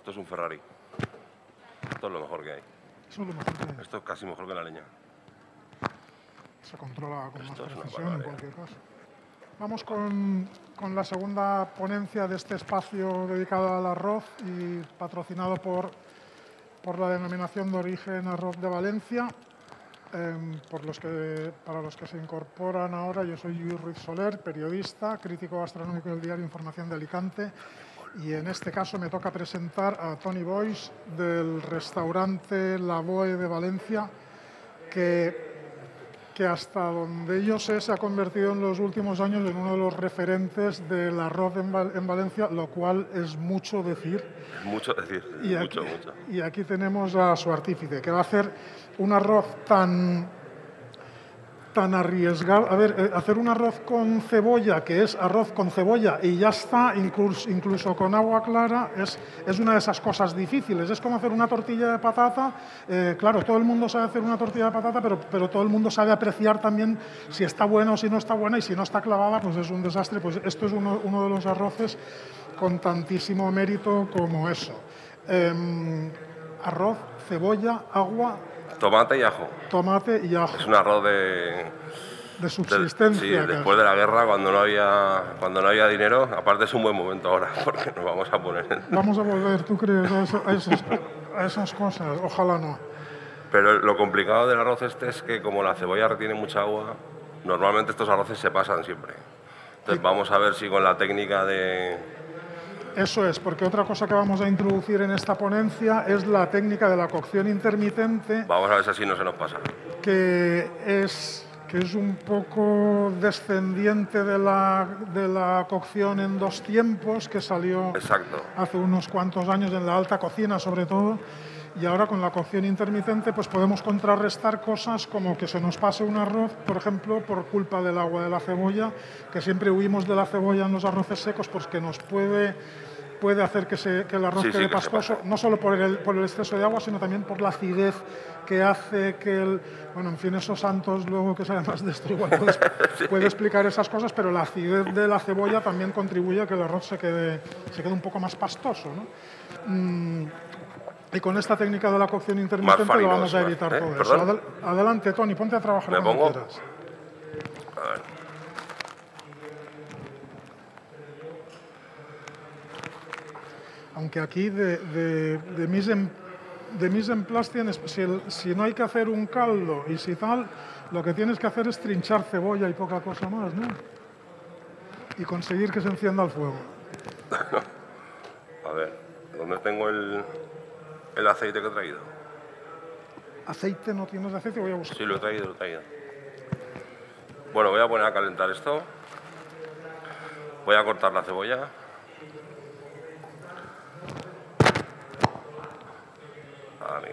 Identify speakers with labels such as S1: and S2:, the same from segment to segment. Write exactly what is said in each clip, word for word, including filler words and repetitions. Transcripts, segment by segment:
S1: Esto es un Ferrari. Esto es lo mejor que hay.
S2: Eso es lo mejor que hay.
S1: Esto es casi mejor que la leña.
S2: Se controla con
S1: Esto
S2: más
S1: es una
S2: precisión en
S1: barbaridad.
S2: cualquier caso. Vamos con, con la segunda ponencia de este espacio dedicado al arroz y patrocinado por, por la denominación de origen Arroz de Valencia. Eh, por los que, para los que se incorporan ahora, yo soy Lluís Ruiz Soler, periodista, crítico gastronómico del diario Información de Alicante, y en este caso me toca presentar a Toni Boix del restaurante La Boe de Valencia, que, que hasta donde yo sé se ha convertido en los últimos años en uno de los referentes del arroz en, Val en Valencia, lo cual es mucho decir.
S1: Es mucho decir,
S2: Y
S1: mucho,
S2: aquí,
S1: mucho.
S2: Y aquí tenemos a su artífice, que va a hacer un arroz tan, tan arriesgado. A ver, eh, hacer un arroz con cebolla, que es arroz con cebolla y ya está, incluso, incluso con agua clara, es, es una de esas cosas difíciles. Es como hacer una tortilla de patata. Eh, claro, todo el mundo sabe hacer una tortilla de patata, pero, pero todo el mundo sabe apreciar también si está buena o si no está buena, y si no está clavada, pues es un desastre. Pues esto es uno, uno de los arroces con tantísimo mérito como eso. Eh, arroz, cebolla, agua,
S1: Tomate y ajo.
S2: tomate y ajo.
S1: Es un arroz de...
S2: De subsistencia.
S1: De, sí, después de la guerra, cuando no había cuando no había dinero. Aparte es un buen momento ahora, porque nos vamos a poner en...
S2: Vamos a volver, ¿tú crees, a, eso, a, esos, a esas cosas? Ojalá no.
S1: Pero lo complicado del arroz este es que como la cebolla retiene mucha agua, normalmente estos arroces se pasan siempre. Entonces vamos a ver si con la técnica de...
S2: Eso es, porque otra cosa que vamos a introducir en esta ponencia es la técnica de la cocción intermitente.
S1: Vamos a ver si así no se nos pasa.
S2: Que es, que es un poco descendiente de la, de la cocción en dos tiempos, que salió
S1: Exacto.
S2: hace unos cuantos años en la alta cocina sobre todo. Y ahora con la cocción intermitente pues podemos contrarrestar cosas como que se nos pase un arroz, por ejemplo, por culpa del agua de la cebolla, que siempre huimos de la cebolla en los arroces secos, pues que nos puede, puede hacer que, se, que el arroz
S1: sí,
S2: quede
S1: sí, que
S2: pastoso, no solo por el, por el exceso de agua, sino también por la acidez que hace que el... Bueno, en fin, esos santos luego que saben más de esto igual puede, sí. puede explicar esas cosas, pero la acidez de la cebolla también contribuye a que el arroz se quede, se quede un poco más pastoso, ¿no? Mm, Y con esta técnica de la cocción intermitente farinoso, lo vamos a evitar ¿eh? todo ¿Perdón? eso. Adel adelante, Toni, ponte a trabajar
S1: ¿Me
S2: cuando
S1: pongo?
S2: quieras.
S1: A ver.
S2: Aunque aquí de, de, de, mise en, de mise en place tienes, si, el, si no hay que hacer un caldo y si tal, lo que tienes que hacer es trinchar cebolla y poca cosa más, ¿no? Y conseguir que se encienda el fuego.
S1: A ver, ¿dónde tengo el... el aceite que he traído?
S2: ¿Aceite? ¿No tienes aceite? Voy a buscar.
S1: Sí, lo he traído, lo he traído. Bueno, voy a poner a calentar esto. Voy a cortar la cebolla. Amigo.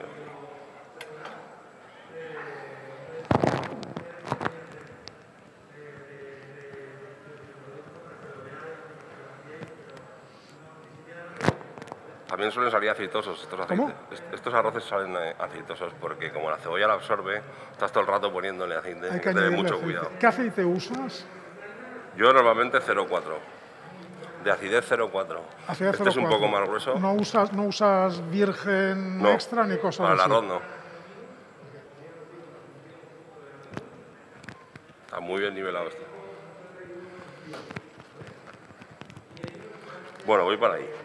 S1: También suelen salir aceitosos estos aceites.
S2: ¿Cómo?
S1: Estos arroces salen aceitosos porque como la cebolla la absorbe, estás todo el rato poniéndole aceite.
S2: Hay que
S1: tener
S2: añadirle
S1: mucho
S2: aceite.
S1: cuidado.
S2: ¿Qué aceite usas?
S1: Yo normalmente cero coma cuatro. De acidez cero coma cuatro.
S2: Acidez
S1: este es un
S2: cero coma cuatro.
S1: poco más grueso.
S2: ¿No usas, no usas virgen
S1: no,
S2: extra ni cosas
S1: para
S2: así?
S1: el arroz no. Está muy bien nivelado esto. Bueno, voy para ahí.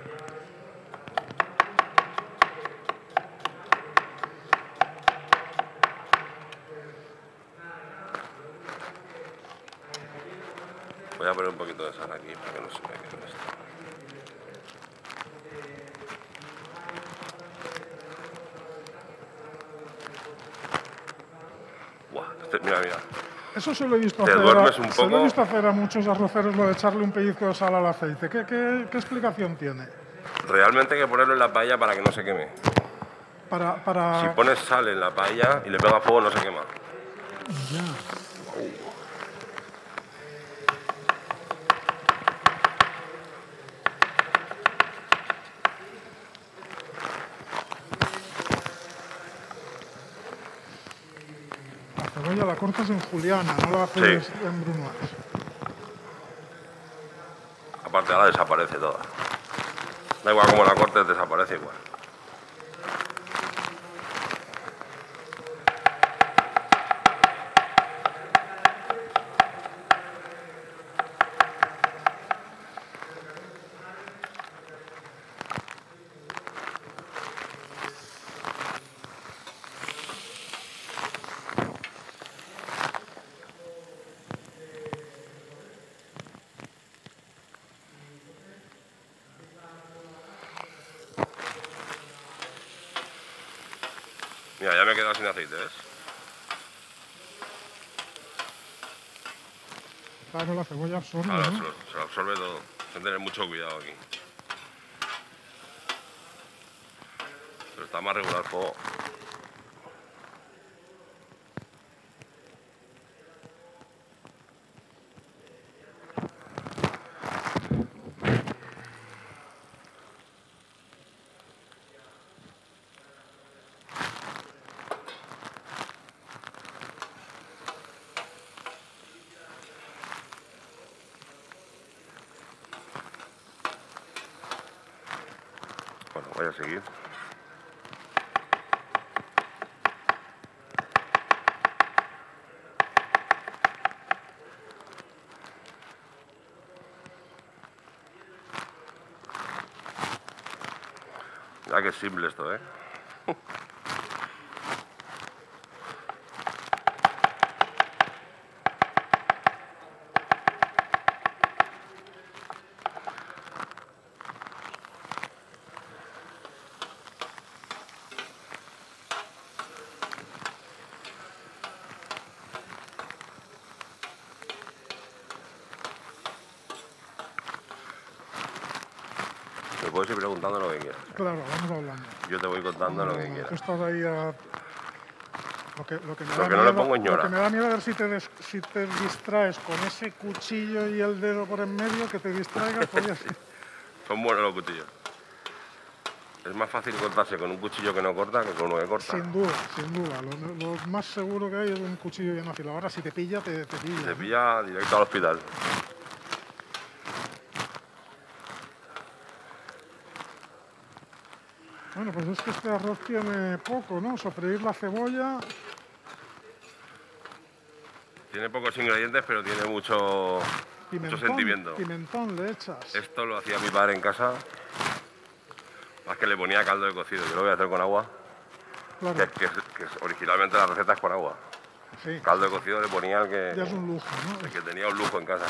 S1: Voy a poner un poquito de sal aquí para que no se me quede esto. Buah, este, mira, mira.
S2: Eso se lo he visto
S1: Te
S2: hacer,
S1: duermes un
S2: a,
S1: poco.
S2: se lo he visto hacer a muchos arroceros, lo de echarle un pellizco de sal al aceite. ¿Qué, qué, qué explicación tiene?
S1: Realmente hay que ponerlo en la paella para que no se queme.
S2: Para, para...
S1: Si pones sal en la paella y le pega fuego, no se quema.
S2: Ya.
S1: Uh.
S2: La cebolla la cortas en juliana, no la haces
S1: sí.
S2: en brunoise.
S1: Aparte ahora desaparece toda. Da igual como la cortes, desaparece igual. Mira, ya me he quedado sin aceite, ¿ves?
S2: Claro, la cebolla absorbe,
S1: Claro,
S2: ¿no?
S1: se, lo, se lo absorbe todo. Hay que tener mucho cuidado aquí. Pero está más regular el fuego. Bueno, voy a seguir. Mira que simple esto, ¿eh? Me puedes ir preguntando lo que quieras.
S2: Claro, vamos hablando.
S1: Yo te voy contando lo que
S2: Tú
S1: quieras.
S2: estás ahí a... Lo que, lo que me
S1: Lo
S2: da
S1: que no le
S2: miedo,
S1: pongo es ñora.
S2: Lo que me da miedo es ver si te, des- si te distraes con ese cuchillo y el dedo por en medio, que te distraigas, pues ya sí.
S1: Son buenos los cuchillos. Es más fácil cortarse con un cuchillo que no corta que con uno que corta.
S2: Sin duda, sin duda. Lo, lo más seguro que hay es un cuchillo bien afilado. Ahora, si te pilla, te, te pilla.
S1: Te
S2: ¿no?
S1: pilla directo al hospital.
S2: Bueno, pues es que este arroz tiene poco, ¿no? Sofreír la cebolla.
S1: Tiene pocos ingredientes, pero tiene mucho, mucho
S2: Pimentón,
S1: sentimiento.
S2: pimentón le echas.
S1: Esto lo hacía mi padre en casa. Más que le ponía caldo de cocido. Yo lo voy a hacer con agua.
S2: Claro,
S1: Que, que, que originalmente la receta es con agua.
S2: sí.
S1: Caldo de cocido le ponía el que,
S2: Ya es un lujo, ¿no?
S1: el que tenía un lujo en casa.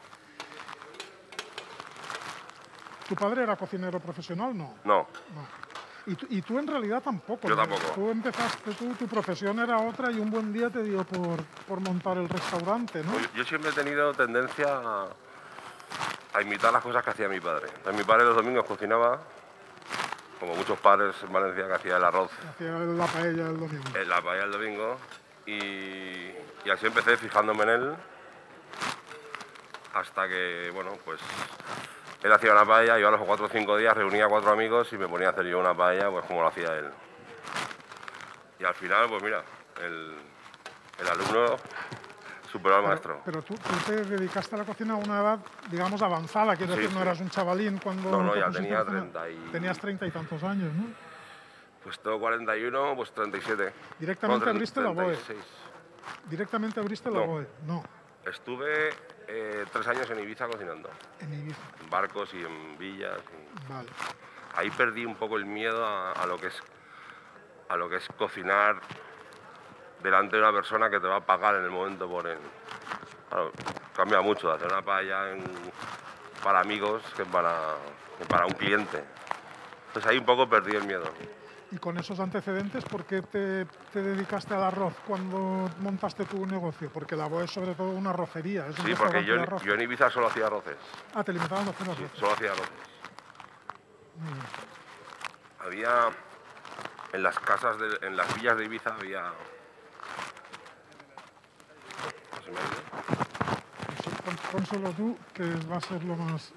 S2: ¿Tu padre era cocinero profesional? No.
S1: No,
S2: No. Y tú, y tú en realidad tampoco.
S1: Yo
S2: ¿no?
S1: tampoco.
S2: Tú empezaste, tú, tu profesión era otra y un buen día te dio por, por montar el restaurante, ¿no?
S1: yo, yo siempre he tenido tendencia a, a imitar las cosas que hacía mi padre. Entonces, mi padre los domingos cocinaba, como muchos padres en Valencia, que hacía el arroz
S2: Hacía la paella el domingo.
S1: en la paella el domingo. Y, y así empecé fijándome en él. Hasta que, bueno, pues él hacía una paella, yo a los cuatro o cinco días reunía a cuatro amigos y me ponía a hacer yo una paella, pues como lo hacía él. Y al final, pues mira, el, el alumno superó al maestro.
S2: Pero tú, tú te dedicaste a la cocina a una edad, digamos, avanzada. Quiero
S1: Sí,
S2: decir, no
S1: sí.
S2: eras un chavalín cuando...
S1: No, no,
S2: te
S1: ya
S2: pusiste
S1: tenía
S2: a cocinar.
S1: treinta y-
S2: Tenías treinta y tantos años, ¿no?
S1: Pues tengo cuarenta y uno, pues treinta y siete.
S2: Directamente
S1: No,
S2: abriste la BOE.
S1: treinta y seis.
S2: Directamente abriste la
S1: No.
S2: BOE. No,
S1: Estuve eh, tres años en Ibiza cocinando,
S2: en Ibiza.
S1: en barcos y en villas. y-
S2: Vale.
S1: Ahí perdí un poco el miedo a, a lo que es a lo que es cocinar delante de una persona que te va a pagar en el momento por el... Claro, cambia mucho de hacer una paella en- para amigos que para, que para un cliente. Entonces ahí un poco perdí el miedo.
S2: Y con esos antecedentes, ¿por qué te, te dedicaste al arroz cuando montaste tu negocio? Porque la BOE es sobre todo una arrocería. Es un
S1: Sí, porque
S2: restaurante
S1: yo,
S2: de
S1: en-
S2: arroz.
S1: yo en Ibiza solo hacía arroces.
S2: Ah, te limitaban a hacer
S1: Sí,
S2: arroz.
S1: solo hacía arroces.
S2: Muy bien.
S1: Había en las casas, de, en las villas de Ibiza había... ¿No se me ha ido?
S2: Sí, pon- Pónselo tú, que va a ser lo más...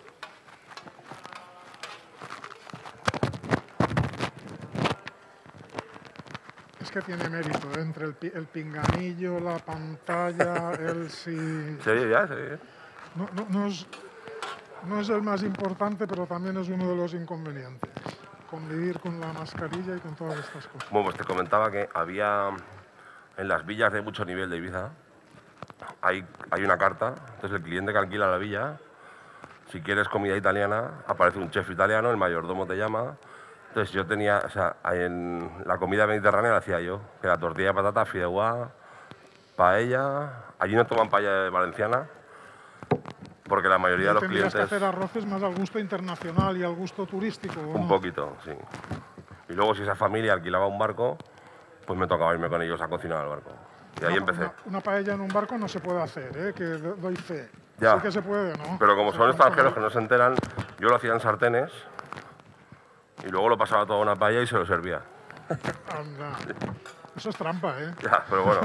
S2: Es que tiene mérito, ¿eh? Entre el, pi- el pinganillo, la pantalla, el si...
S1: ¿Se oye ya? ¿Se oye?
S2: No, no, no es... no es el más importante, pero también es uno de los inconvenientes. Convivir con la mascarilla y con todas estas cosas.
S1: Bueno, pues te comentaba que había en las villas de mucho nivel de Ibiza, hay, hay una carta, entonces el cliente que alquila la villa, si quieres comida italiana, aparece un chef italiano, el mayordomo te llama. Entonces yo tenía, o sea, en la comida mediterránea la hacía yo, que era tortilla de patata, fideuá, paella. Allí no toman paella valenciana, porque la mayoría de los
S2: Tendrías
S1: clientes...
S2: que hacer arroces más al gusto internacional y al gusto turístico, ¿o
S1: Un
S2: no?
S1: poquito, sí. Y luego si esa familia alquilaba un barco, pues me tocaba irme con ellos a cocinar al barco. Y ahí
S2: Una,
S1: empecé.
S2: una, una paella en un barco no se puede hacer, ¿eh? Que do- doy fe.
S1: Ya.
S2: Sí que se puede, ¿no?
S1: Pero como
S2: Se
S1: son
S2: puede
S1: extranjeros que
S2: comer.
S1: no se enteran, yo lo hacía en sartenes y luego lo pasaba todo a una paella y se lo servía.
S2: Anda. Eso es trampa, ¿eh?
S1: Ya, pero bueno.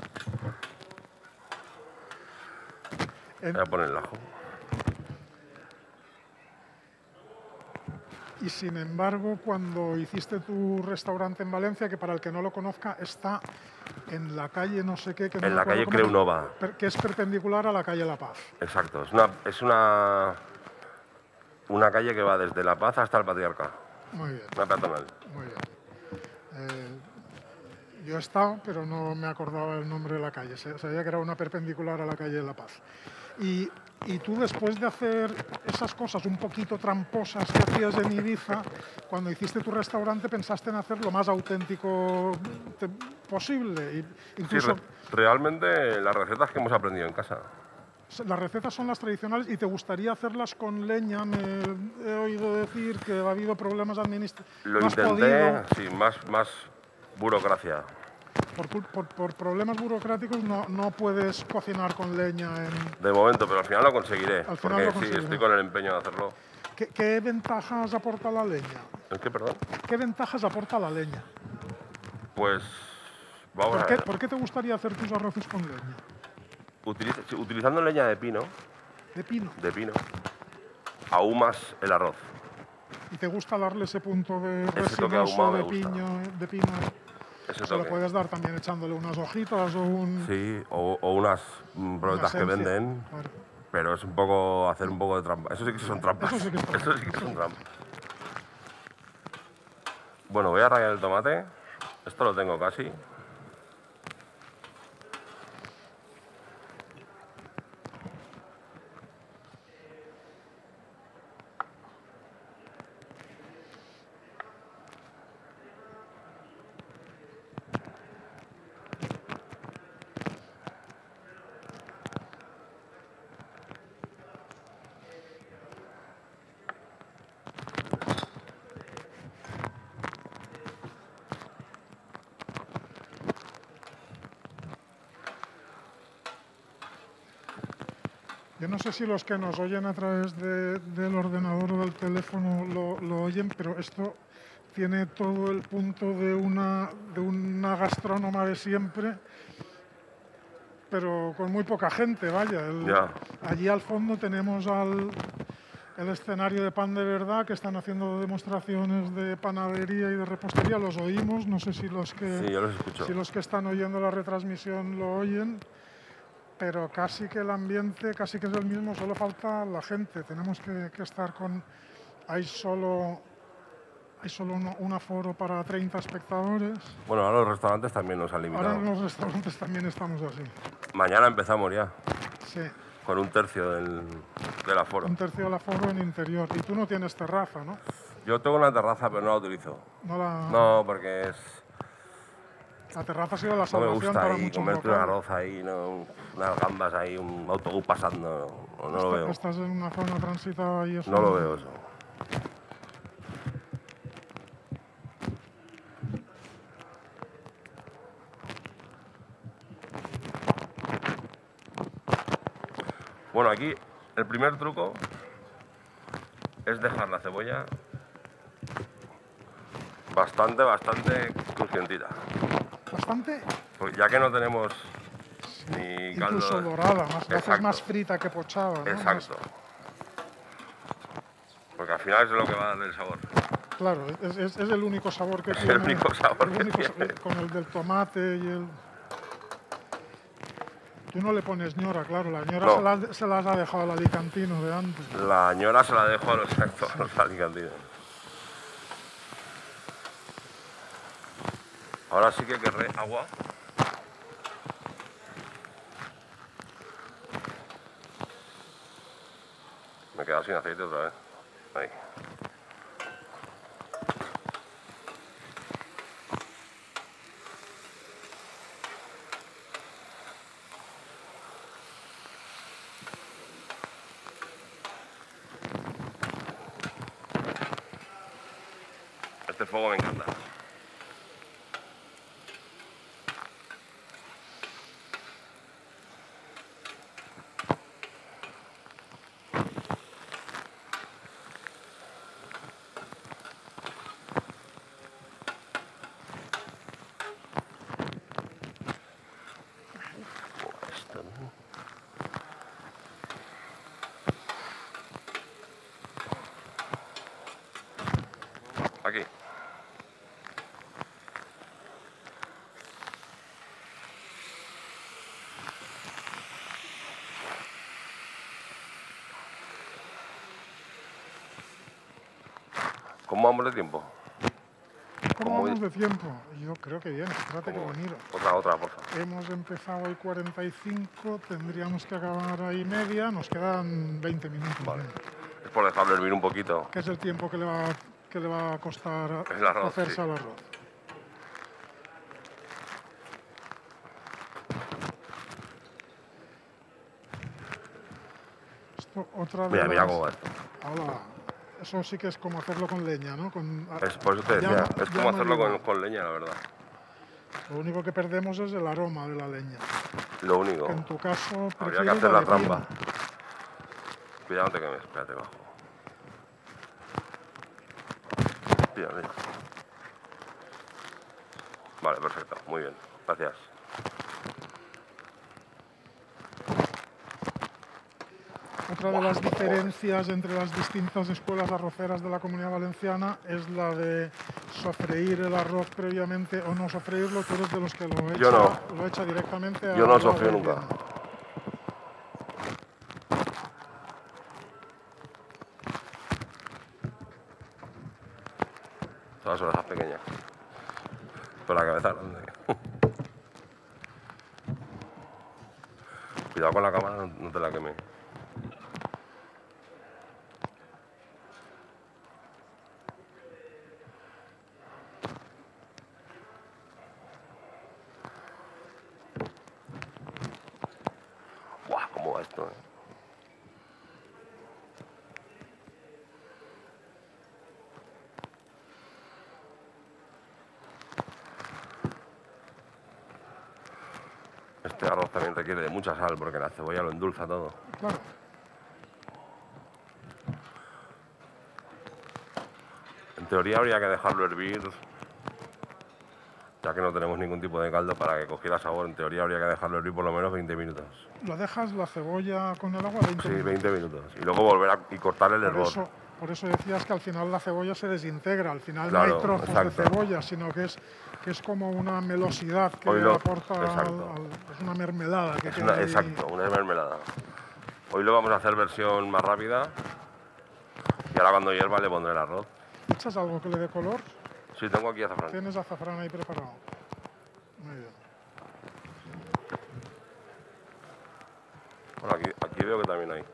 S2: En-
S1: Voy a poner el ajo.
S2: Y sin embargo, cuando hiciste tu restaurante en Valencia, que para el que no lo conozca, está en la calle no sé qué, que no
S1: En
S2: me
S1: la
S2: acuerdo
S1: calle
S2: cómo,
S1: Creunova.
S2: per- que es perpendicular a la calle La Paz.
S1: Exacto. Es una, es una, una calle que va desde La Paz hasta el Patriarca.
S2: Muy bien,
S1: Una peatonal.
S2: muy bien. Eh, yo he estado, pero no me acordaba el nombre de la calle. Se- Sabía que era una perpendicular a la calle La Paz. Y, y tú, después de hacer esas cosas un poquito tramposas que hacías en Ibiza, cuando hiciste tu restaurante pensaste en hacer lo más auténtico te- posible. Y
S1: Sí,
S2: incluso
S1: re- realmente las recetas que hemos aprendido en casa.
S2: las recetas son las tradicionales y te gustaría hacerlas con leña. Me he oído decir que ha habido problemas administrativos.
S1: Lo
S2: No has
S1: intenté,
S2: podido.
S1: sí, más, más burocracia.
S2: Por, cul- por- por problemas burocráticos no, no puedes cocinar con leña. En...
S1: De momento, pero al final lo conseguiré.
S2: Al final
S1: porque
S2: lo
S1: sí,
S2: conseguirás.
S1: estoy con el empeño de hacerlo.
S2: ¿Qué, qué ventajas aporta la leña?
S1: ¿Es que, perdón?
S2: ¿Qué ventajas aporta la leña?
S1: Pues vamos
S2: ¿Por
S1: a
S2: qué,
S1: ver.
S2: por qué te gustaría hacer tus arroces con leña?
S1: Utiliza- si- utilizando leña de pino,
S2: De pino.
S1: de pino, ahumas el arroz.
S2: ¿Y te gusta darle ese punto de
S1: Ese toque
S2: resinoso
S1: ahumado
S2: de,
S1: me gusta.
S2: piño, de pino?
S1: Ese
S2: Se lo
S1: toque.
S2: puedes dar también echándole unas hojitas o un...
S1: Sí, o, o unas mm,
S2: una
S1: brotas que
S2: esencia.
S1: venden,
S2: Claro.
S1: pero es un poco hacer un poco de trampa. Eso sí que son trampas.
S2: Eso sí que es trampa.
S1: Eso sí que son trampas. Bueno, voy a rallar el tomate. Esto lo tengo casi.
S2: Yo no sé si los que nos oyen a través de- del ordenador o del teléfono lo, lo oyen, pero esto tiene todo el punto de una, de una gastrónoma de siempre, pero con muy poca gente, vaya. El-
S1: Ya.
S2: Allí al fondo tenemos al, el escenario de Pan de Verdad, que están haciendo demostraciones de panadería y de repostería. Los oímos, no sé si los que,
S1: Sí, yo los escucho.
S2: si los que están oyendo la retransmisión lo oyen. Pero casi que el ambiente, casi que es el mismo, solo falta la gente. Tenemos que, que estar con... Hay solo, hay solo un, un aforo para treinta espectadores.
S1: Bueno, ahora los restaurantes también nos han limitado.
S2: Ahora en los restaurantes también estamos así.
S1: Mañana empezamos ya,
S2: Sí,
S1: con un tercio del, del aforo.
S2: un tercio del aforo en interior. Y tú no tienes terraza, ¿no?
S1: Yo tengo una terraza, pero no la utilizo.
S2: No la,
S1: No, porque es...
S2: la terraza ha sido la
S1: No me
S2: salvación
S1: gusta
S2: para
S1: ahí
S2: muchos
S1: comerte un
S2: locales.
S1: arroz ahí, ¿no? Unas gambas ahí, un autobús pasando. No, no lo
S2: Esta-
S1: veo.
S2: Estás en una zona transitada y eso...
S1: No lo veo eso. Bueno, aquí el primer truco es dejar la cebolla bastante, bastante crujientita.
S2: Bastante,
S1: Pues ya que no tenemos ni caldo...
S2: incluso dorada, más, la haces
S1: Exacto.
S2: más frita que pochada, ¿no?
S1: Exacto. Porque al final es lo que va a darle el sabor.
S2: Claro, es, es- es el único sabor que
S1: Es
S2: tiene.
S1: el único sabor
S2: el
S1: que
S2: único
S1: tiene.
S2: sa- Con el del tomate y el... Tú no le pones ñora, claro, la ñora
S1: No.
S2: se, las, se las ha dejado al alicantino de antes.
S1: La ñora se la dejo a los, a los alicantinos. Ahora sí que querré agua. Me he quedado sin aceite otra vez. Ahí. Este fuego me encanta. Esto, ¿no? Aquí. ¿Cómo vamos de tiempo?
S2: ¿Cómo
S1: ¿Cómo
S2: vamos
S1: di-
S2: de tiempo? Yo creo que bien, espérate que
S1: ¿Cómo?
S2: lo miro.
S1: Otra, otra, por favor.
S2: Hemos empezado hoy cuarenta y cinco, tendríamos que acabar ahí media, nos quedan veinte minutos.
S1: Vale.
S2: bien.
S1: Es por dejarlo hervir un poquito.
S2: ¿Qué es el tiempo que le va, que le va a costar
S1: El arroz,
S2: hacerse
S1: sí.
S2: al arroz? Esto, otra de
S1: Mira, mira
S2: las-
S1: cómo va esto.
S2: Ahora, eso sí que es como hacerlo con leña, ¿no? Con,
S1: Es, por eso te decía,
S2: llama-
S1: es como
S2: llama
S1: hacerlo con,
S2: viva.
S1: con leña, la verdad.
S2: Lo único que perdemos es el aroma de la leña.
S1: Lo único.
S2: Que en tu caso
S1: Habría que
S2: prefieres
S1: hacer la
S2: de pino.
S1: trampa. Cuidado, no te quemes. Espérate, bajo. Mira, mira. Vale, perfecto. Muy bien. Gracias.
S2: Otra de las diferencias entre las distintas escuelas arroceras de la Comunidad Valenciana es la de sofreír el arroz previamente o no sofreírlo. Tú eres de los que lo echa,
S1: Yo no.
S2: lo echa directamente a
S1: Yo no
S2: agua
S1: sofrío nunca.
S2: hirviendo.
S1: Todas las orejas pequeñas. Con la cabeza grande. Cuidado con la cámara, no, no te la queme. Buah, cómo va esto, eh. Este arroz también requiere de mucha sal porque la cebolla lo endulza todo.
S2: Claro,
S1: En teoría habría que dejarlo hervir, ya que no tenemos ningún tipo de caldo para que cogiera sabor. En teoría habría que dejarlo hervir por lo menos veinte minutos.
S2: lo dejas la cebolla con el agua veinte
S1: Sí,
S2: minutos.
S1: veinte minutos. Y luego volver a y cortar el
S2: Por
S1: hervor.
S2: eso, por eso decías que al final la cebolla se desintegra, al final no
S1: Claro,
S2: hay trozos
S1: exacto.
S2: de cebolla, sino que es, que es como una melosidad que
S1: Hoy lo-
S2: aporta, al-
S1: exacto.
S2: al- es una mermelada que
S1: Es
S2: queda
S1: una-
S2: ahí.
S1: exacto, una mermelada. Hoy lo vamos a hacer versión más rápida. Y ahora cuando hierva le pondré el arroz.
S2: ¿Echas algo que le dé color?
S1: Sí, tengo aquí azafrán.
S2: Tienes azafrán ahí preparado. Muy bien.
S1: Bueno, aquí, aquí veo que también hay.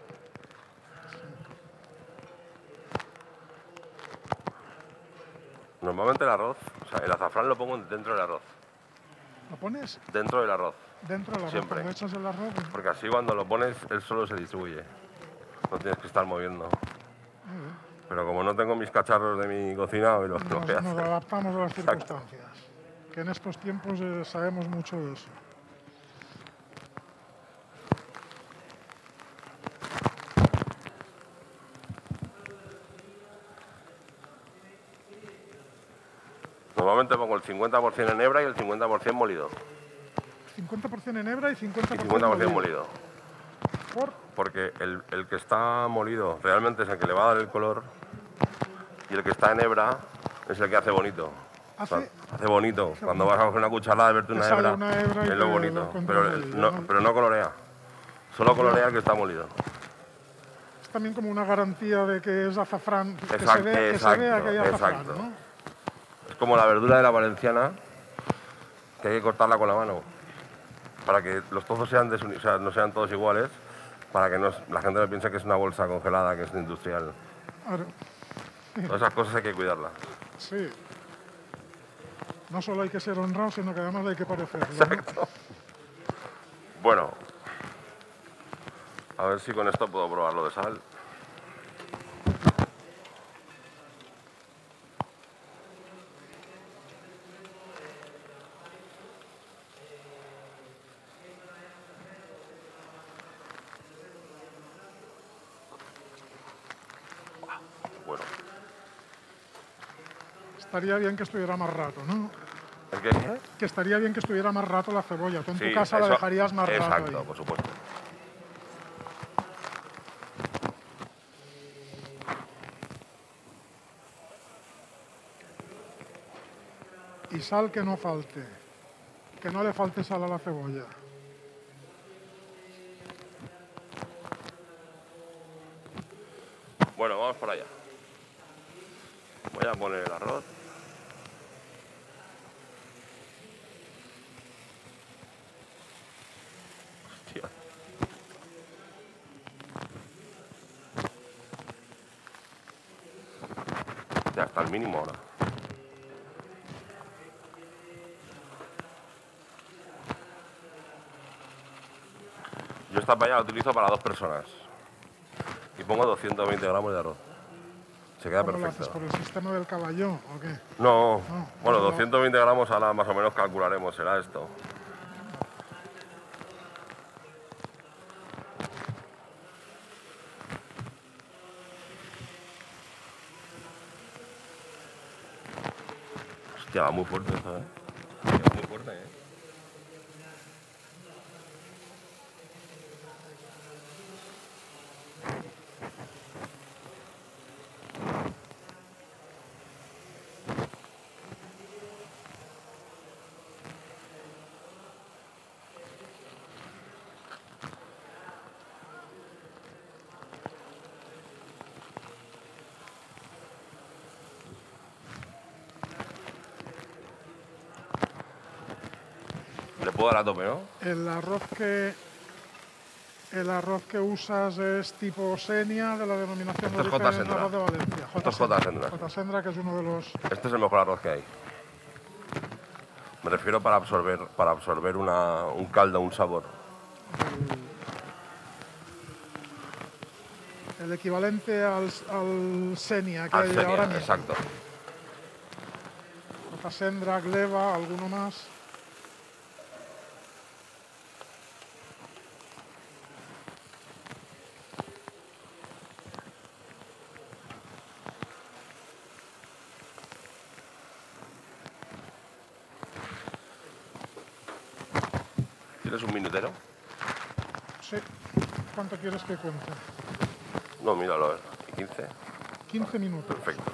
S1: Normalmente el arroz, o sea, el azafrán lo pongo dentro del arroz.
S2: ¿Lo pones
S1: Dentro del arroz.
S2: dentro del arroz?
S1: Siempre.
S2: Cuando echas el arroz,
S1: Porque así cuando lo pones, él solo se distribuye. No tienes que estar moviendo.
S2: muy bien.
S1: Pero como no tengo mis cacharros de mi cocina, hoy lo, lo
S2: Nos,
S1: voy a
S2: nos
S1: hacer.
S2: adaptamos a las
S1: Exacto.
S2: circunstancias. Que en estos tiempos eh, sabemos mucho de eso.
S1: Normalmente pongo el cincuenta por ciento en hebra y el cincuenta por ciento molido.
S2: cincuenta por ciento en hebra y cincuenta
S1: Y
S2: por ciento,
S1: cincuenta por ciento
S2: molido.
S1: molido.
S2: ¿Por?
S1: Porque el, el que está molido realmente es el que le va a dar el color y el que está en hebra es el que hace bonito.
S2: Hace,
S1: hace bonito. Cuando vas a coger una cucharada y verte una hebra,
S2: una hebra
S1: es
S2: y
S1: lo
S2: te
S1: bonito.
S2: lo
S1: Pero
S2: controla,
S1: no,
S2: ¿no?
S1: pero no colorea. Solo colorea el que está molido.
S2: Es también como una garantía de que es azafrán, que,
S1: Exacto,
S2: se, vea, que se
S1: exacto,
S2: vea que hay azafrán,
S1: exacto.
S2: ¿no?
S1: Es como la verdura de la valenciana, que hay que cortarla con la mano. Para que los trozos sean desuni- o sea, no sean todos iguales, para que no, la gente no piense que es una bolsa congelada, que es industrial.
S2: Claro,
S1: Todas esas cosas hay que cuidarlas.
S2: sí. No solo hay que ser honrado, sino que además hay que parecerlo, ¿no?
S1: Exacto. Bueno, a ver si con esto puedo probar lo de sal. Bueno,
S2: Estaría bien que estuviera más rato, ¿no?
S1: ¿el qué? ¿Qué?
S2: Que estaría bien que estuviera más rato la cebolla. Tú en
S1: Sí,
S2: tu casa la
S1: eso-
S2: dejarías más rato
S1: Exacto,
S2: ahí.
S1: por supuesto.
S2: Y sal que no falte. Que no le falte sal a la cebolla.
S1: Bueno, vamos para allá. Voy a poner el arroz. Hostia. Ya está al mínimo ahora. Yo esta paella la utilizo para dos personas. Y pongo doscientos veinte gramos de arroz. Se queda
S2: ¿Cómo lo haces?
S1: perfecto.
S2: ¿Por el sistema del caballón o qué?
S1: No,
S2: No,
S1: bueno,
S2: no, no.
S1: doscientos veinte gramos ahora más o menos calcularemos, será esto. Hostia, va muy fuerte esto, ¿eh? Va muy fuerte, ¿eh? Le puedo dar a tope, ¿no?
S2: El arroz que el arroz que usas es tipo Senia, de la denominación de
S1: Esto es
S2: origen
S1: J. Sendra.
S2: arroz de Valencia.
S1: Esto es J. Sendra.
S2: J. Sendra, que es uno de los...
S1: Este es el mejor arroz que hay. Me refiero para absorber, para absorber una, un caldo, un sabor.
S2: El equivalente al, al Senia que
S1: Al
S2: hay
S1: Senia,
S2: ahora mismo.
S1: exacto.
S2: J. Sendra, Gleva, alguno más.
S1: ¿Tienes un minutero?
S2: Sí. ¿Cuánto quieres que cuente?
S1: No, míralo, a ver. ¿quince?
S2: quince minutos.
S1: Perfecto.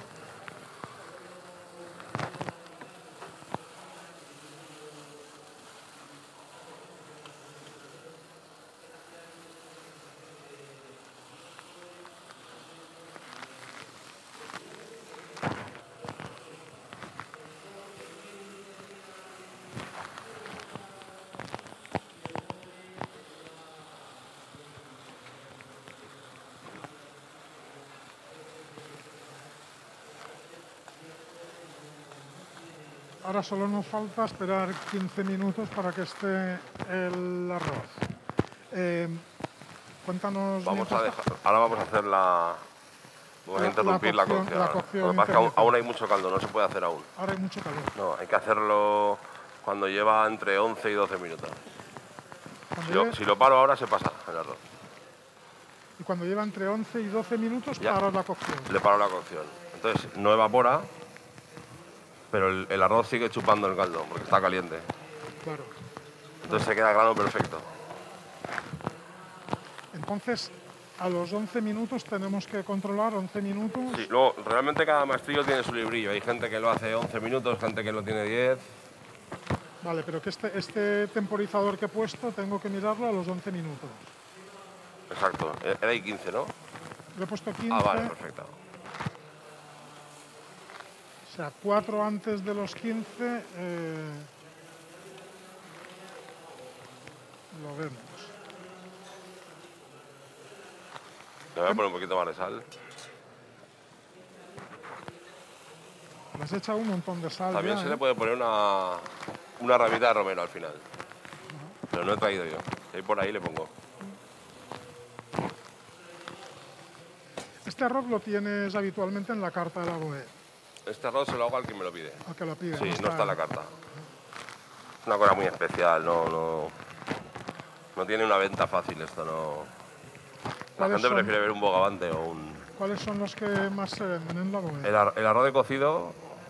S2: Ahora solo nos falta esperar quince minutos para que esté el arroz. Eh, cuéntanos...
S1: Vamos a
S2: mientras-
S1: dejar, ahora vamos a hacer la... Vamos
S2: La-
S1: a interrumpir la
S2: la
S1: cocción.
S2: cocción- la
S1: ahora.
S2: cocción
S1: Lo que pasa es que aún,
S2: intermitente.
S1: aún hay mucho caldo, no se puede hacer aún.
S2: Ahora hay mucho calor.
S1: No, hay que hacerlo cuando lleva entre once y doce minutos.
S2: Cuando
S1: Si lo,
S2: lleve-
S1: si lo paro ahora se pasa el arroz.
S2: Y cuando lleva entre once y doce minutos,
S1: Ya.
S2: paras la cocción.
S1: Le paro la cocción. Entonces no evapora, pero el, el arroz sigue chupando el caldo porque está caliente.
S2: Claro.
S1: Entonces se queda el grano perfecto.
S2: Entonces, a los once minutos tenemos que controlar, once minutos.
S1: Sí, luego, realmente cada maestrillo tiene su librillo. Hay gente que lo hace once minutos, gente que lo tiene diez.
S2: Vale, pero que este, este temporizador que he puesto tengo que mirarlo a los once minutos.
S1: Exacto, era ahí quince, ¿no?
S2: Le he puesto quince.
S1: Ah, vale, perfecto.
S2: O sea, cuatro antes de los quince. Eh, lo vemos.
S1: Le voy a poner un poquito más de sal.
S2: Le has echado un montón de sal.
S1: También
S2: ya,
S1: se
S2: ¿eh?
S1: le puede poner una, una ramita de romero al final. Uh-huh. Pero no he traído yo. Si hay por ahí le pongo.
S2: Este arroz lo tienes habitualmente en la carta de la B O E.
S1: Este arroz se lo hago al que me lo pide.
S2: Al que lo pide.
S1: Sí,
S2: no
S1: no
S2: está,
S1: está en la carta. Es una cosa muy especial, no, no, no tiene una venta fácil esto, no. La gente
S2: son,
S1: prefiere ver un bogavante o un...
S2: ¿Cuáles son los que más se venden en la B O E?
S1: El, ar el arroz de cocido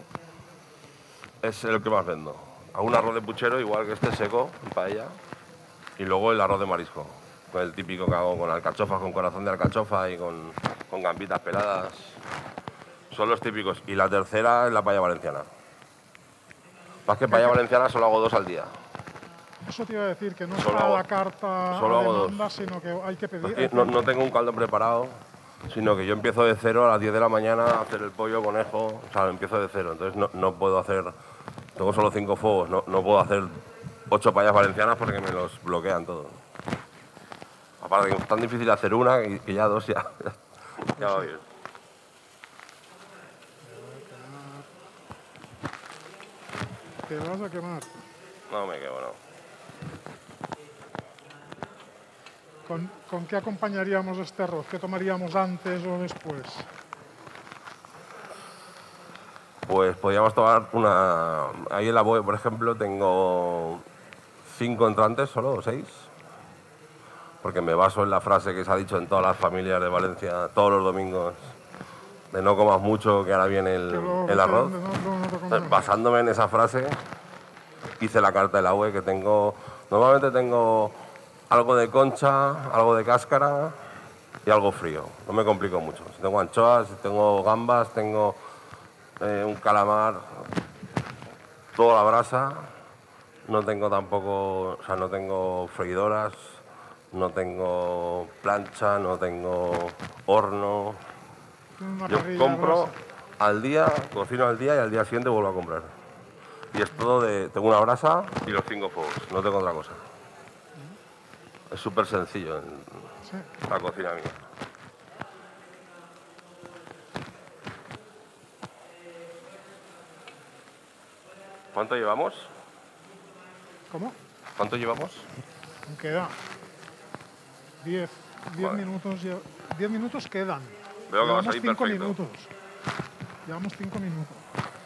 S1: es el que más vendo. Hago un arroz de puchero igual que este seco, en paella. Y luego el arroz de marisco, con el típico que hago con alcachofas, con corazón de alcachofa y con, con gambitas peladas. Son los típicos. Y la tercera es la paella valenciana. Más que paella valenciana solo hago dos al día.
S2: Eso te iba a decir, que no
S1: solo
S2: está
S1: hago,
S2: la carta
S1: solo
S2: a
S1: hago
S2: demanda,
S1: dos.
S2: sino que hay que pedir.
S1: Hay que... No, no tengo un caldo preparado, sino que yo empiezo de cero a las diez de la mañana a hacer el pollo, conejo, o sea, empiezo de cero. Entonces no, no puedo hacer, tengo solo cinco fuegos, no, no puedo hacer ocho paellas valencianas porque me los bloquean todos. Aparte que es tan difícil hacer una y que ya dos ya, ya va bien.
S2: ¿Te vas a quemar?
S1: No me quemo, no.
S2: ¿Con, ¿Con qué acompañaríamos este arroz? ¿Qué tomaríamos antes o después?
S1: Pues podríamos tomar una... Ahí en la B O E, por ejemplo, tengo cinco entrantes solo, o seis. Porque me baso en la frase que se ha dicho en todas las familias de Valencia todos los domingos, de no comas mucho, que ahora viene el, el arroz.
S2: No, no, no, no
S1: Basándome en esa frase, hice la carta de la B O E que tengo... Normalmente tengo algo de concha, algo de cáscara y algo frío. No me complico mucho. Si tengo anchoas, si tengo gambas, tengo eh, un calamar, toda la brasa. No tengo tampoco... O sea, no tengo freidoras, no tengo plancha, no tengo horno. Yo compro al día, cocino al día y al día siguiente vuelvo a comprar. Y es todo de... Tengo una brasa y los cinco fuegos, no tengo otra cosa. Es súper sencillo en
S2: sí.
S1: la cocina mía. ¿Cuánto llevamos?
S2: ¿Cómo?
S1: ¿Cuánto llevamos?
S2: Queda diez. diez
S1: vale.
S2: minutos. diez minutos quedan.
S1: Veo que
S2: Llevamos
S1: vas ahí
S2: cinco
S1: perfecto.
S2: minutos. Llevamos cinco minutos.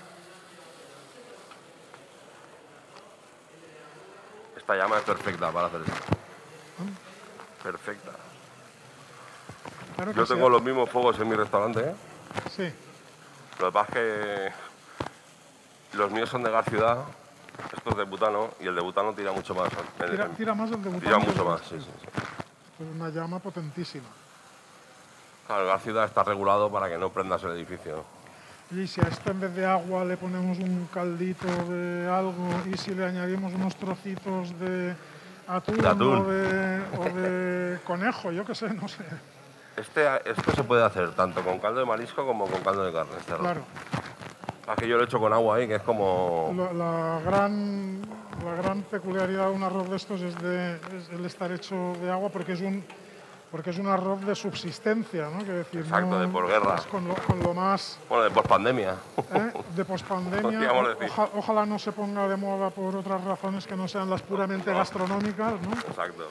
S1: Esta llama es perfecta para hacer esto. ¿Mm? Perfecta.
S2: Claro
S1: Yo tengo
S2: sea.
S1: los mismos fuegos en mi restaurante, ¿eh?
S2: Sí.
S1: Lo que pasa es que los míos son de gas ciudad, estos de butano, y el de butano tira mucho más.
S2: Tira, tira más el de butano.
S1: Tira mucho más, sí, sí, sí.
S2: Es una llama potentísima.
S1: Claro, el gas ciudad está regulado para que no prendas el edificio.
S2: Y si a esto en vez de agua le ponemos un caldito de algo y si le añadimos unos trocitos de atún,
S1: de atún.
S2: O, de, o de conejo, yo qué sé, no sé.
S1: Este, esto se puede hacer tanto con caldo de marisco como con caldo de carne. Este arroz.
S2: Claro.
S1: Es que yo lo he hecho con agua ahí, que es como...
S2: La, la, gran, la gran peculiaridad de un arroz de estos es, de, es el estar hecho de agua porque es un, porque es un arroz de subsistencia, ¿no? Quiero decir,
S1: Exacto,
S2: no,
S1: de posguerra.
S2: Es con, lo, con lo más...
S1: Bueno, de pospandemia.
S2: ¿eh? De pospandemia. Oja, ojalá no se ponga de moda por otras razones que no sean las puramente no. gastronómicas, ¿no?
S1: Exacto.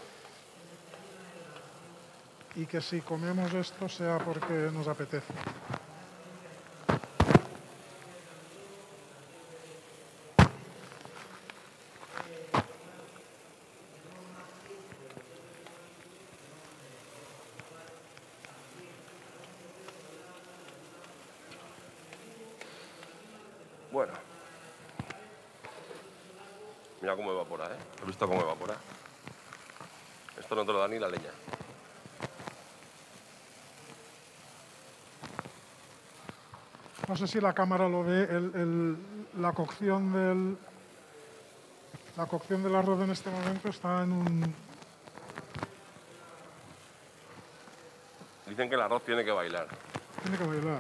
S2: Y que si comemos esto sea porque nos apetece.
S1: Bueno. Mira cómo evapora, ¿eh? ¿Has visto cómo evapora? Esto no te lo da ni la leña.
S2: No sé si la cámara lo ve, el, el, la cocción del la cocción del arroz en este momento está en un...
S1: Dicen que el arroz tiene que bailar.
S2: Tiene que bailar.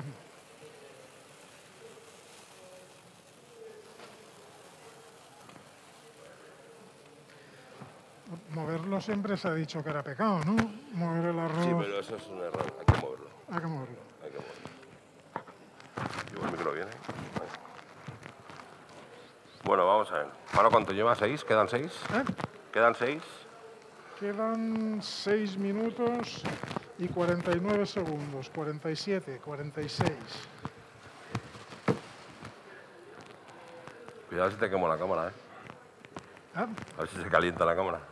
S2: Moverlo siempre se ha dicho que era pecado, ¿no? Mover el arroz...
S1: Sí, pero eso es un error, hay que moverlo.
S2: Hay que moverlo.
S1: Hay que moverlo. Igual el micro viene. Ahí. Bueno, vamos a ver. ¿Ahora cuánto lleva? ¿Seis? ¿Quedan seis?
S2: ¿Eh?
S1: ¿Quedan seis?
S2: Quedan seis minutos y cuarenta y nueve segundos. cuarenta y siete, cuarenta y seis.
S1: Cuidado si te quemo la cámara, ¿eh?
S2: ¿Ah?
S1: A ver si se calienta la cámara.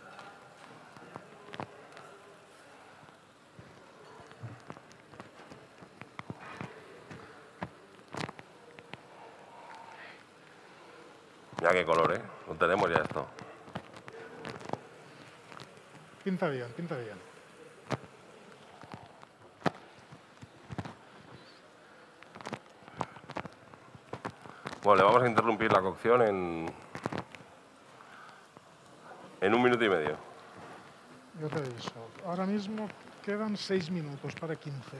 S1: Mira qué color, ¿eh? No tenemos ya esto.
S2: Pinta bien, pinta bien.
S1: Bueno, le vamos a interrumpir la cocción en... en un minuto y medio.
S2: Yo te aviso. Ahora mismo quedan seis minutos para quince.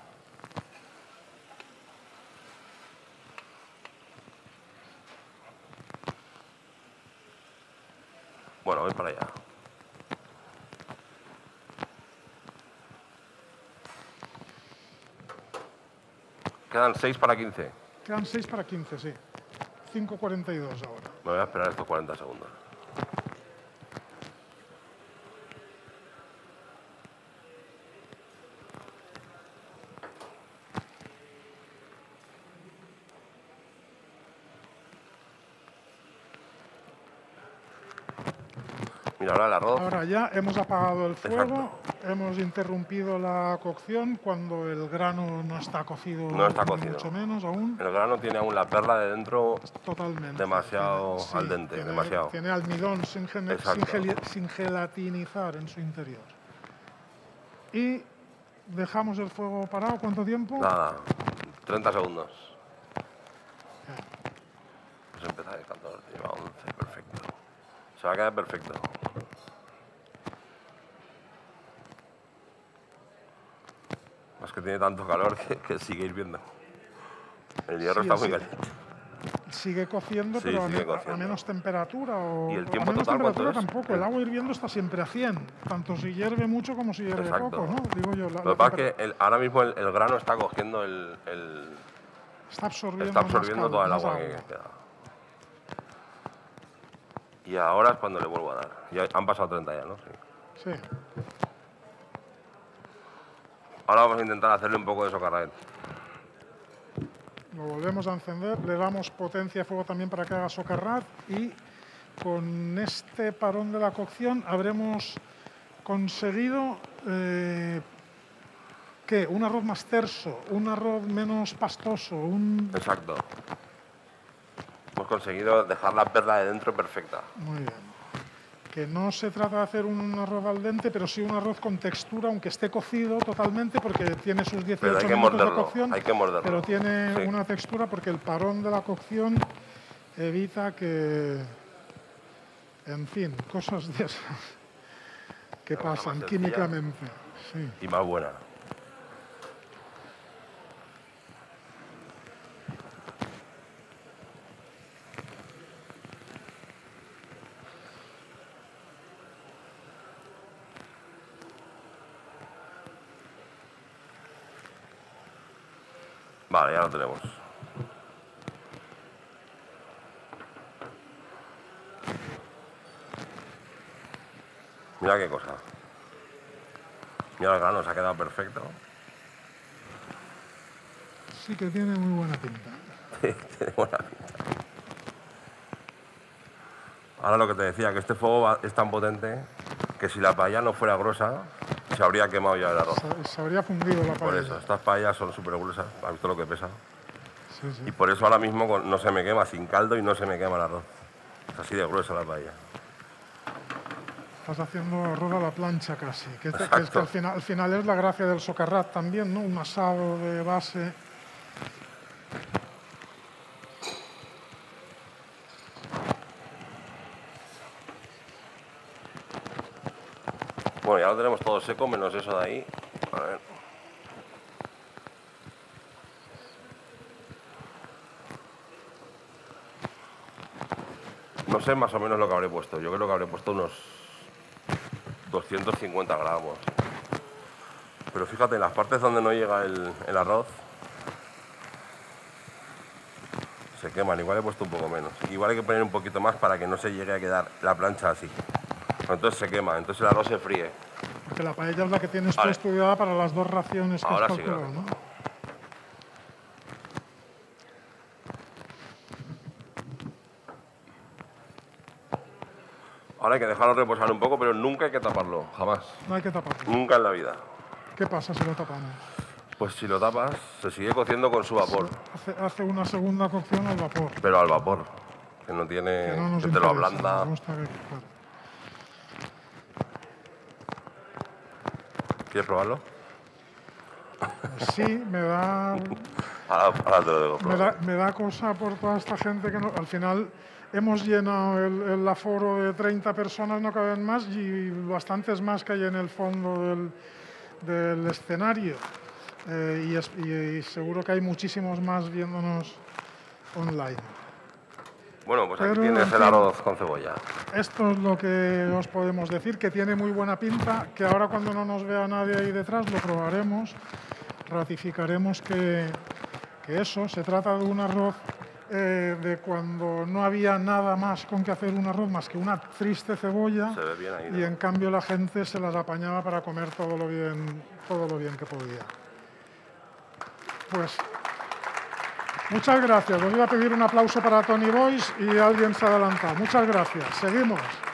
S1: Bueno, voy para allá. Quedan seis para quince.
S2: Quedan seis para quince, sí. cinco cuarenta y dos ahora.
S1: Me voy a esperar estos cuarenta segundos. Mira, ahora el arroz.
S2: Ahora ya hemos apagado el fuego,
S1: Exacto.
S2: hemos interrumpido la cocción cuando el grano no está cocido,
S1: No está cocido.
S2: mucho menos aún.
S1: El grano tiene aún la perla de dentro
S2: Totalmente.
S1: demasiado
S2: Tiene- sí,
S1: al dente,
S2: tiene,
S1: demasiado.
S2: Tiene almidón sin, gene- sin,
S1: Exacto.
S2: geli- sin gelatinizar en su interior. Y dejamos el fuego parado. ¿Cuánto tiempo?
S1: Nada, treinta segundos. Pues empezar el catorce, lleva once, perfecto. Se va a quedar perfecto. Es que tiene tanto calor que, que sigue hirviendo. El hierro
S2: Sí,
S1: está
S2: sí.
S1: muy caliente.
S2: Sigue cociendo,
S1: Sí,
S2: pero a,
S1: sigue
S2: me- a
S1: cociendo.
S2: menos temperatura. O,
S1: ¿Y el
S2: o
S1: tiempo
S2: a menos
S1: total cuánto
S2: temperatura
S1: es?
S2: tampoco. El agua hirviendo está siempre a cien. Tanto si hierve mucho como si hierve
S1: Exacto.
S2: poco, ¿no? Digo yo. La,
S1: Lo
S2: la
S1: que pasa es
S2: temper-
S1: que el- ahora mismo el, el grano está cogiendo el, el-
S2: Está absorbiendo,
S1: está
S2: más
S1: absorbiendo
S2: cal-
S1: toda el
S2: más
S1: agua que queda. Y ahora es cuando le vuelvo a dar. Ya han pasado treinta ya, ¿no? Sí.
S2: Sí.
S1: Ahora vamos a intentar hacerle un poco de socarrat.
S2: Lo volvemos a encender, le damos potencia a fuego también para que haga socarrat y con este parón de la cocción habremos conseguido eh, ¿qué? Un arroz más terso, un arroz menos pastoso, un...
S1: Exacto. Hemos conseguido dejar la perla de dentro perfecta.
S2: Muy bien. Que no se trata de hacer un arroz al dente, pero sí un arroz con textura, aunque esté cocido totalmente, porque tiene sus dieciocho
S1: Pero hay que
S2: minutos de
S1: morderlo,
S2: cocción.
S1: hay que morderlo.
S2: Pero tiene
S1: Sí.
S2: una textura porque el parón de la cocción evita que, en fin, cosas de esas que
S1: Una cosa
S2: pasan
S1: más sencilla.
S2: químicamente. Sí.
S1: Y más buena. Vale, ya lo tenemos. Mira qué cosa. Mira el grano, se ha quedado perfecto.
S2: Sí que tiene muy buena pinta.
S1: Tiene buena pinta. Ahora lo que te decía, que este fuego va- es tan potente que si la paella no fuera gruesa, se habría quemado ya el arroz.
S2: Se, se habría fundido la
S1: Por
S2: paella.
S1: eso, estas paellas son súper gruesas, ¿has visto lo que pesa?
S2: Sí, sí.
S1: Y por eso ahora mismo con- no se me quema sin caldo y no se me quema el arroz. Es así de gruesa la paella.
S2: Estás haciendo arroz a la plancha casi. Que, este- que es que
S1: Exacto.
S2: al, final, al final es la gracia del socarrat también, ¿no? Un asado de base
S1: ya lo tenemos todo seco, menos eso de ahí. A ver. No sé más o menos lo que habré puesto. Yo creo que habré puesto unos doscientos cincuenta gramos. Pero fíjate, en las partes donde no llega el, el arroz, se queman. Igual he puesto un poco menos. Igual hay que poner un poquito más para que no se llegue a quedar la plancha así. Entonces se quema, entonces el arroz se fríe.
S2: Porque la paella es la que tienes tú
S1: Vale.
S2: estudiada para las dos raciones que
S1: Ahora
S2: has
S1: sí,
S2: calculado,
S1: claro.
S2: ¿no?
S1: Ahora hay que dejarlo reposar un poco, pero nunca hay que taparlo, jamás.
S2: No hay que taparlo.
S1: Nunca en la vida.
S2: ¿Qué pasa si lo tapamos?
S1: Pues si lo tapas, se sigue cociendo con su vapor,
S2: Hace, hace una segunda cocción al vapor.
S1: pero al vapor, que no tiene,
S2: Que no nos
S1: que te lo
S2: interesa,
S1: ablanda.
S2: nos gusta que- claro.
S1: ¿Quieres probarlo?
S2: Pues sí, me da,
S1: Ahora, ahora te lo digo.
S2: me da, me da cosa por toda esta gente que no, al final hemos llenado el, el aforo de treinta personas, no caben más, y bastantes más que hay en el fondo del, del escenario. Eh, y, es- y- y seguro que hay muchísimos más viéndonos online.
S1: Bueno, pues aquí
S2: Pero,
S1: tienes
S2: en
S1: el
S2: fin.
S1: arroz con cebolla.
S2: Esto es lo que os podemos decir, que tiene muy buena pinta, que ahora cuando no nos vea nadie ahí detrás lo probaremos, ratificaremos que, que eso, se trata de un arroz eh, de cuando no había nada más con que hacer un arroz más que una triste cebolla,
S1: Se ve bien ahí, ¿no?
S2: y en cambio la gente se las apañaba para comer todo lo bien, todo lo bien que podía. Pues muchas gracias. Os voy a pedir un aplauso para Tony Boys y alguien se ha adelantado. Muchas gracias. Seguimos.